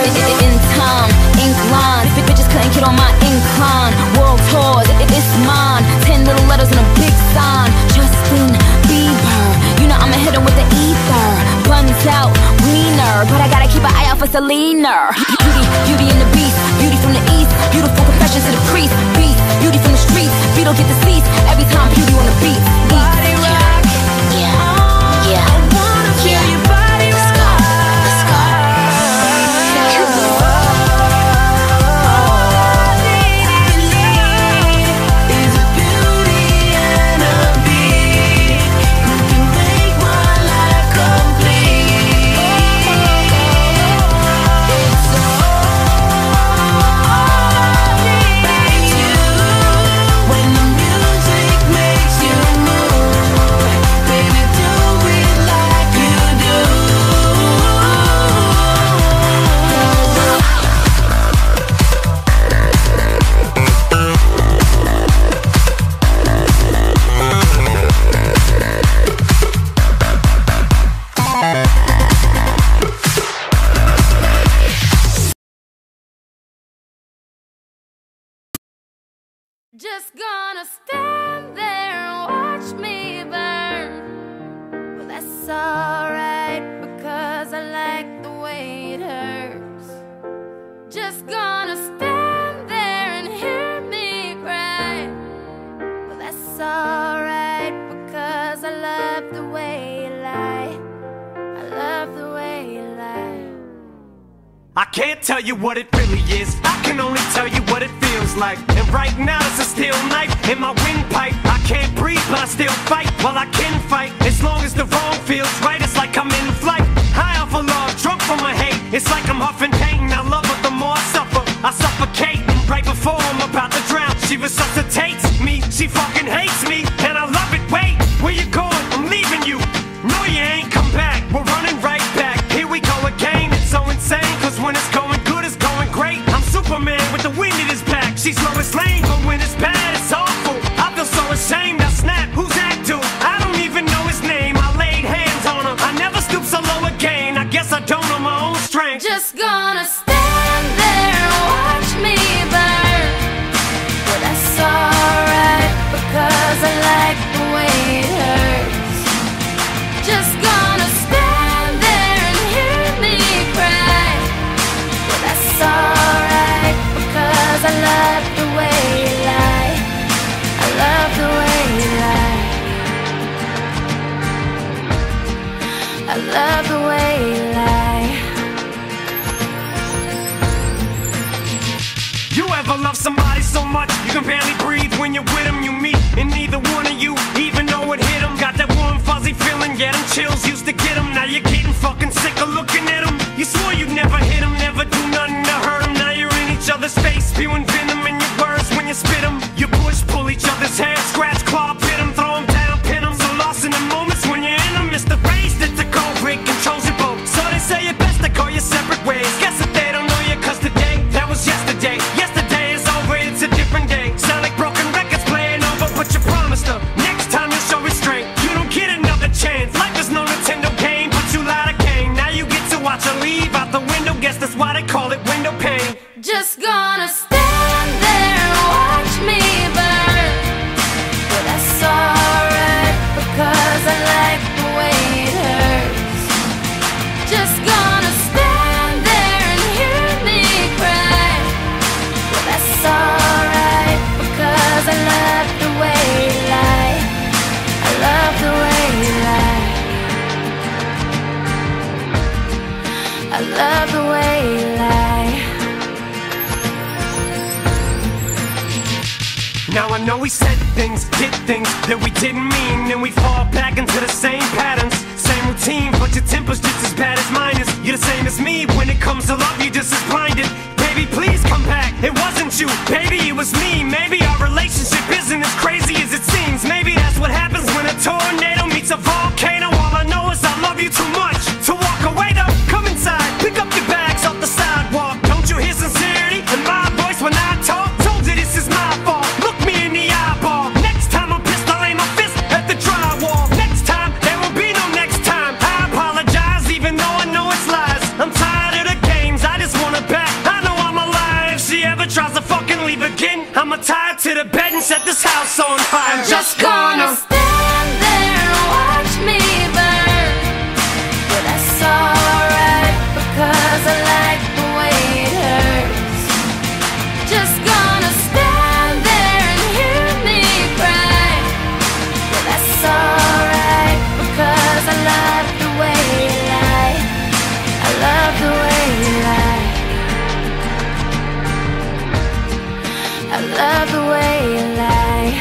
In time, ink lines, bitches couldn't get on my incline. World tours, it's mine. 10 little letters and a big sign. Justin Bieber, you know I'ma hit him with the ether. Buns out, wiener, but I gotta keep an eye out for Selena. Beauty and the beast, beauty from the east. Beautiful confessions to the priest. Beast, beauty from the streets. Beat don't get deceased every time beauty on the beat. Body rock, yeah. I wanna feel your body rock. Let's go. Just gonna stand there and watch me burn. Well, that's alright, because I like the way it hurts. Just gonna stand there and hear me cry. Well, that's alright, because I love the way you lie. I love the way you lie. I can't tell you what it really is, I can only tell you what it feels like. And right now it's a steel knife in my windpipe. I can't breathe but I still fight, well I can fight. As long as the wrong feels right, it's like I'm in flight. High off of love, drunk from my hate. It's like I'm huffing pain, I love her the more I suffer. I suffocate, and right before I'm about to drown, she resuscitates me, she fucking hates me. And I love it, wait, where you going? I'm leaving you. No you ain't come back, we're running right back. Here we go again, it's so insane. Cause when it's going good, it's going great. I'm Superman with the wind in his back. She's Lois Lane, but when it's bad, it's awful. I feel so ashamed, I snap, who's that dude? I don't even know his name, I laid hands on him. I never stoop so low again, I guess I don't know my own strength. Just gonna stand there and watch me burn. Well, that's alright, because I like the way it hurts. Just gonna stand there and hear me cry. Well, that's alright, because I love the way you lie. I love the way you lie. I love the way you lie. You ever love somebody so much you can barely breathe when you're with them? You meet, and neither one of you even know it hit them. Got that warm fuzzy feeling, yeah, them chills used to get them. Now you're getting fucking sick of looking at them. You swore you'd never hit them, never do nothing to hurt them. Now you're in each other's face, spewing venom in your words when you spit them. You push, pull each other's hair, scratch, claw, pit them, throw them down, pin them. So lost in the moments when you're in them, it's the race that the cold break controls your boat. So they say it best to go your separate ways. Guess that they don't know you, cause today, that was yesterday. Yesterday is over, it's a different day. Sound like broken records playing over, but you promised her next time you'll show restraint. You don't get another chance, life is no Nintendo game, but you lied again. Now you get to watch her leave out the window, guess that's why they call it window pane. Just gonna stand there and watch me burn. But that's alright, because I like the way it hurts. Just gonna stand there and hear me cry. But that's alright, because I love the way you lie. I love the way you lie. I love the way you lie. Now I know we said things, did things that we didn't mean, and we fall back into the same patterns, same routine, but your temper's just as bad as mine is. You're the same as me, when it comes to love you're just as blinded. Baby, please come back, it wasn't you, baby, it was me. Maybe our relationship isn't as crazy as it seems. Maybe that's what happens when a tornado meets a volcano. All I know is I love you too much to walk away though. Come inside, pick up your bags off the sidewalk. Don't you hear sincerity in my voice when I talk? Told you this is my fault, look me in the eyeball. Next time I'm pissed, I'll aim my fist at the drywall. Next time, there will be no next time. I apologize even though I know it's lies. I'm tired of the games, I just wanna again. I'ma tie it to the bed and set this house on fire. I'm just gonna stand there and watch me burn. But that's alright, because I like the way it hurts. Just gonna stand there and hear me cry. But that's alright, because I love the way you lie. I love the way you lie. I love the way you lie.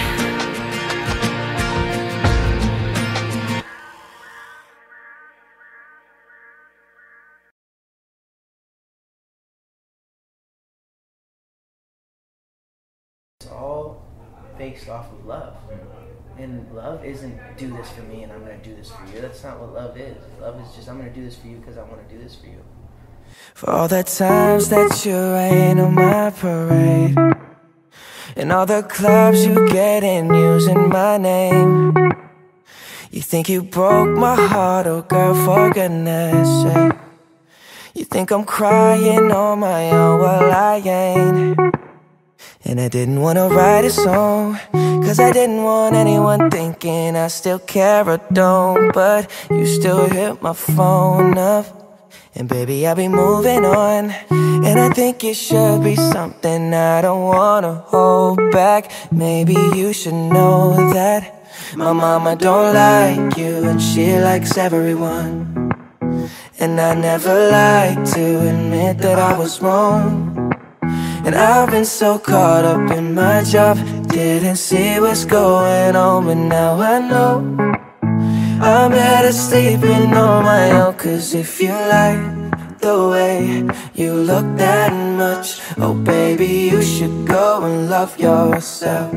It's all based off of love. And love isn't do this for me and I'm going to do this for you. That's not what love is. Love is just I'm going to do this for you because I want to do this for you. For all the times that you rain on my parade, and all the clubs you get in using my name. You think you broke my heart, oh girl, for goodness sake. You think I'm crying on my own, well I ain't. And I didn't wanna write a song, cause I didn't want anyone thinking I still care or don't. But you still hit my phone up, and baby, I'll be moving on. And I think it should be something I don't wanna hold back. Maybe you should know that my mama don't like you, and she likes everyone. And I never like to admit that I was wrong. And I've been so caught up in my job, didn't see what's going on. But now I know I'm better sleeping on my own. Cause if you like the way you look that much, oh baby, you should go and love yourself.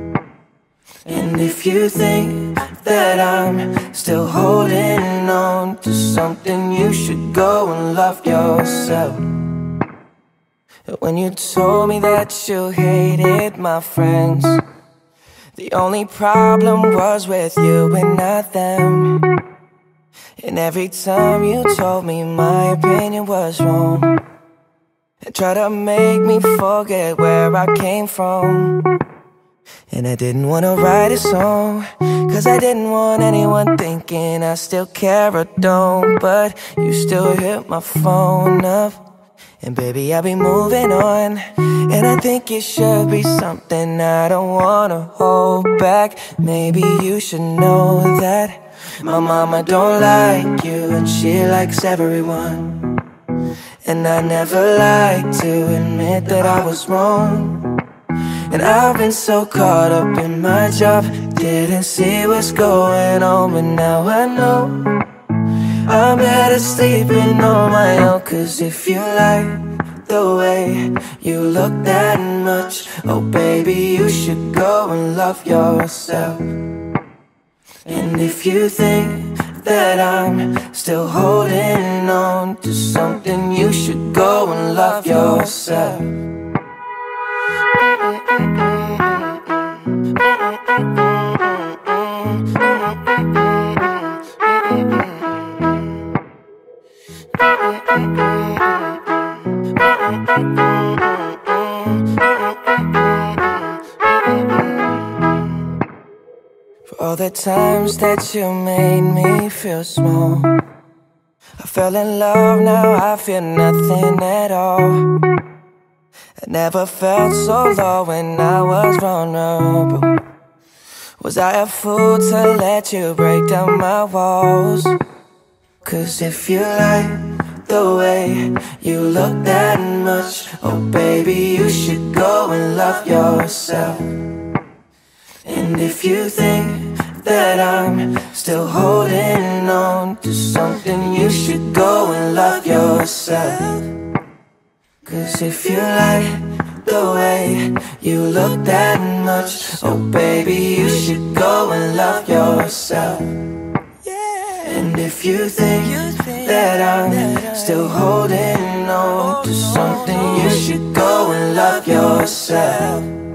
And if you think that I'm still holding on to something, you should go and love yourself. When you told me that you hated my friends, the only problem was with you and not them. And every time you told me my opinion was wrong, and tried to make me forget where I came from. And I didn't wanna write a song, cause I didn't want anyone thinking I still care or don't. But you still hit my phone up, and baby, I'll be moving on. And I think it should be something I don't wanna hold back. Maybe you should know that my mama don't like you, and she likes everyone. And I never like to admit that I was wrong. And I've been so caught up in my job, didn't see what's going on. But now I know I'm better sleeping on my own. Cause if you like the way you look that much, oh baby, you should go and love yourself. And if you think that I'm still holding on to something, you should go and love yourself. For all the times that you made me feel small, I fell in love, now I feel nothing at all. I never felt so low when I was vulnerable. Was I a fool to let you break down my walls? Cause if you like the way you look that much, oh baby, you should go and love yourself. And if you think that I'm still holding on to something, you should go and love yourself. Cause if you like the way you look that much, oh baby, you should go and love yourself. And if you think that I'm still holding on to something, you should go and love yourself.